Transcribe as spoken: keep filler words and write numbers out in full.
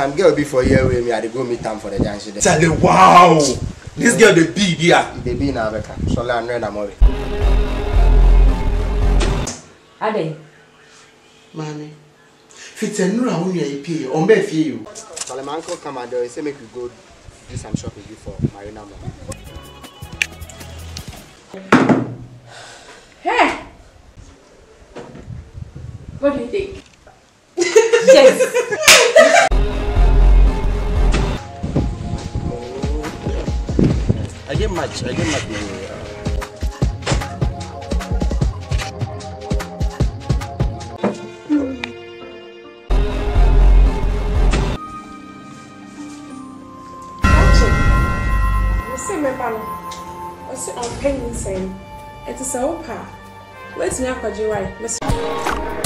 some girl before here with me, I go meet them for the dance. Charlie, wow! This girl the be there. The be in America. So I'm ready, I'm ready. Ade. Mommy. Fit a new round you pay or may you. So my uncle come and they say make you go do some shopping before Marina Mall. Hey! What do you think? Yes! I get much, I get much money. I'm paying saying it is so pa. Let's me akwaje why.